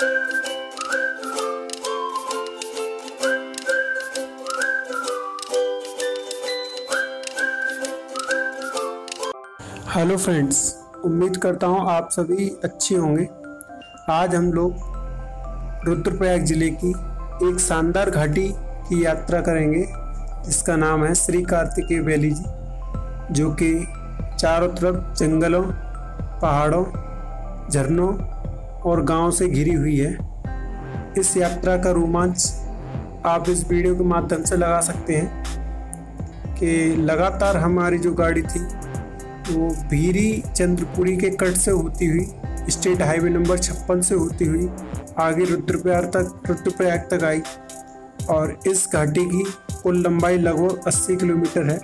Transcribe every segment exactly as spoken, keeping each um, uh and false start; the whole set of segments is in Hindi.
हेलो फ्रेंड्स, उम्मीद करता हूँ आप सभी अच्छे होंगे। आज हम लोग रुद्रप्रयाग जिले की एक शानदार घाटी की यात्रा करेंगे जिसका नाम है श्री कार्तिकेय वैली जी, जो कि चारों तरफ जंगलों, पहाड़ों, झरनों और गांव से घिरी हुई है। इस यात्रा का रोमांच आप इस वीडियो के माध्यम से लगा सकते हैं कि लगातार हमारी जो गाड़ी थी वो भीरी चंद्रपुरी के कट से होती हुई स्टेट हाईवे नंबर छप्पन से होती हुई आगे रुद्रप्रयाग तक रुद्रप्रयाग तक आई और इस घाटी की कुल लंबाई लगभग अस्सी किलोमीटर है।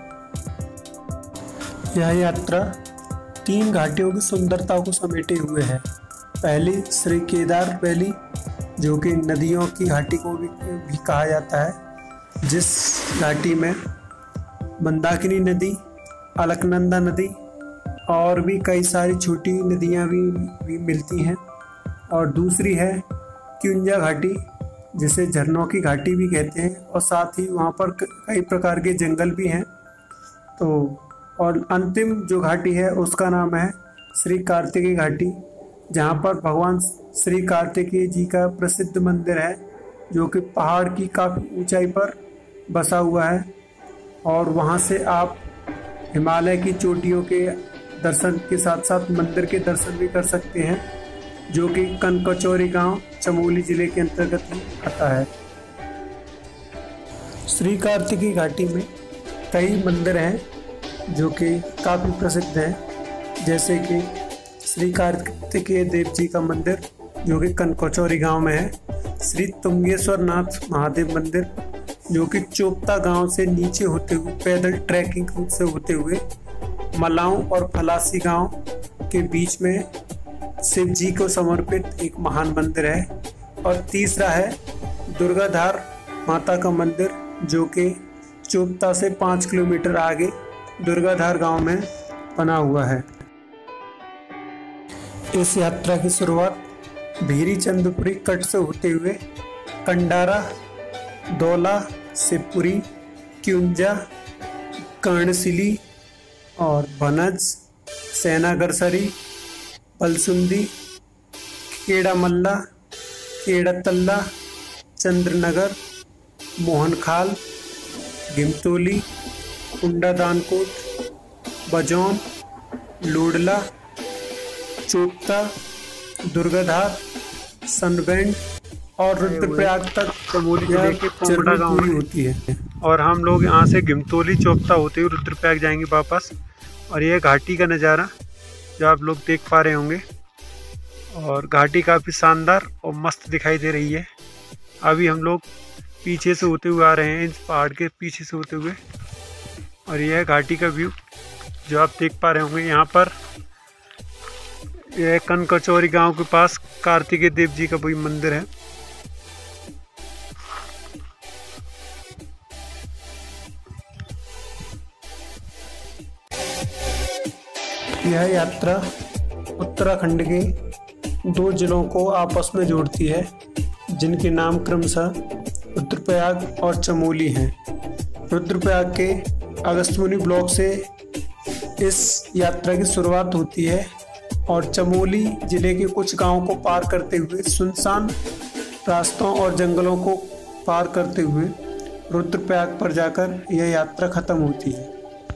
यह यात्रा तीन घाटियों की सुंदरता को समेटे हुए है। पहली श्री केदार वैली, जो कि नदियों की घाटी को भी, भी कहा जाता है, जिस घाटी में मंदाकिनी नदी, अलकनंदा नदी और भी कई सारी छोटी नदियां भी, भी मिलती हैं। और दूसरी है क्युंजा घाटी, जिसे झरनों की घाटी भी कहते हैं, और साथ ही वहाँ पर कई प्रकार के जंगल भी हैं। तो और अंतिम जो घाटी है उसका नाम है श्री कार्तिकेय घाटी, जहाँ पर भगवान श्री कार्तिकेय जी का प्रसिद्ध मंदिर है, जो कि पहाड़ की काफ़ी ऊंचाई पर बसा हुआ है। और वहाँ से आप हिमालय की चोटियों के दर्शन के साथ साथ मंदिर के दर्शन भी कर सकते हैं, जो कि कनकचौरी गांव चमोली जिले के अंतर्गत आता है। श्री कार्तिकेय घाटी में कई मंदिर हैं जो कि काफ़ी प्रसिद्ध हैं, जैसे कि श्री कार्तिकेय देव जी का मंदिर, जो कि कनकचौरी गांव में है। श्री तुंगेश्वर नाथ महादेव मंदिर, जो कि चोपता गांव से नीचे होते हुए पैदल ट्रैकिंग से होते हुए मलाऊ और फलासी गांव के बीच में शिव जी को समर्पित एक महान मंदिर है। और तीसरा है दुर्गाधार माता का मंदिर, जो कि चोपता से पाँच किलोमीटर आगे दुर्गाधार गांव में बना हुआ है। इस यात्रा की शुरुआत भीरी चंद्रपुरी कट से होते हुए कंडारा, दौला, शिवपुरी, क्युंजा, कर्णशिली और बनज, सेनागरसरी, पलसुंदी, केड़ामल्ला, केड़ातल्ला, चंद्रनगर, मोहनखाल, गिमतोली, कुंडा दानकोट, बजौन, लोडला, चोपता, दुर्गाधार, सनबैंड और रुद्रप्रयाग तक चमोली जिले के पोंगटा गांव में होती है। और हम लोग यहाँ से गिमतोली चोपता होते हुए रुद्रप्रयाग जाएंगे वापस। और यह घाटी का नज़ारा जो आप लोग देख पा रहे होंगे, और घाटी काफ़ी शानदार और मस्त दिखाई दे रही है। अभी हम लोग पीछे से होते हुए आ रहे हैं, इस पहाड़ के पीछे से होते हुए, और यह घाटी का व्यू जो आप देख पा रहे होंगे। यहाँ पर यह कनकचौरी गांव के पास कार्तिकेय देव जी का वही मंदिर है। यह यात्रा उत्तराखंड के दो जिलों को आपस में जोड़ती है, जिनके नाम क्रमशः रुद्रप्रयाग और चमोली हैं। रुद्रप्रयाग के अगस्त्यमुनि ब्लॉक से इस यात्रा की शुरुआत होती है और चमोली जिले के कुछ गांवों को पार करते हुए, सुनसान रास्तों और जंगलों को पार करते हुए रुद्रप्रयाग पर जाकर यह यात्रा खत्म होती है।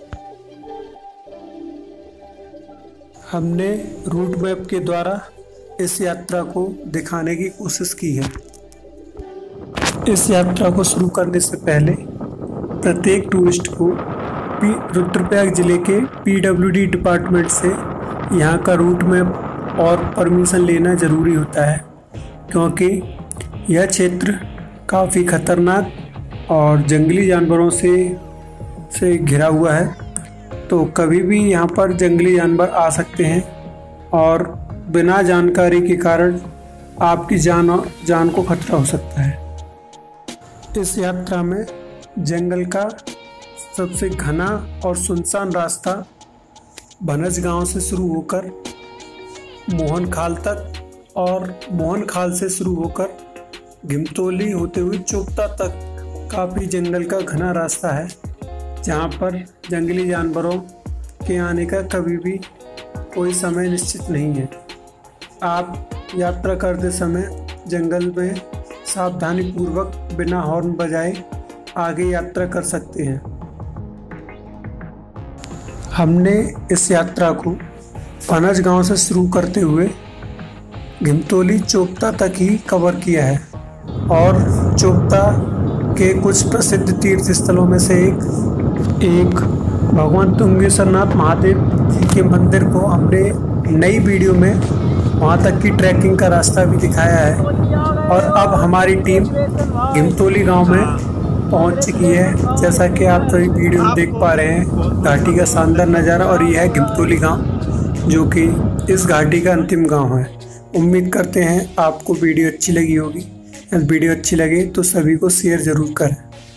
हमने रूट मैप के द्वारा इस यात्रा को दिखाने की कोशिश की है। इस यात्रा को शुरू करने से पहले प्रत्येक टूरिस्ट को रुद्रप्रयाग जिले के पी डब्ल्यू डी डिपार्टमेंट से यहाँ का रूट मैप और परमिशन लेना ज़रूरी होता है, क्योंकि यह क्षेत्र काफ़ी खतरनाक और जंगली जानवरों से से घिरा हुआ है। तो कभी भी यहाँ पर जंगली जानवर आ सकते हैं और बिना जानकारी के कारण आपकी जान जान को खतरा हो सकता है। इस यात्रा में जंगल का सबसे घना और सुनसान रास्ता बनज गांव से शुरू होकर मोहनखाल तक और मोहन खाल से शुरू होकर घिमतोली होते हुए चोपता तक काफ़ी जंगल का घना रास्ता है, जहाँ पर जंगली जानवरों के आने का कभी भी कोई समय निश्चित नहीं है। आप यात्रा करते समय जंगल में सावधानी पूर्वक बिना हॉर्न बजाए आगे यात्रा कर सकते हैं। हमने इस यात्रा को पनज गांव से शुरू करते हुए घिमतोली चोपता तक ही कवर किया है और चोपता के कुछ प्रसिद्ध तीर्थ स्थलों में से एक एक भगवान तुंगेश्वरनाथ महादेव जी के मंदिर को हमने नई वीडियो में वहां तक की ट्रैकिंग का रास्ता भी दिखाया है। और अब हमारी टीम घिमतोली गांव में पहुंच चुकी है। जैसा कि आप सभी वीडियो में देख पा रहे हैं, घाटी का शानदार नज़ारा। और यह है घिमतोली गांव, जो कि इस घाटी का अंतिम गांव है। उम्मीद करते हैं आपको वीडियो अच्छी लगी होगी। यदि वीडियो अच्छी लगे तो सभी को शेयर ज़रूर करें।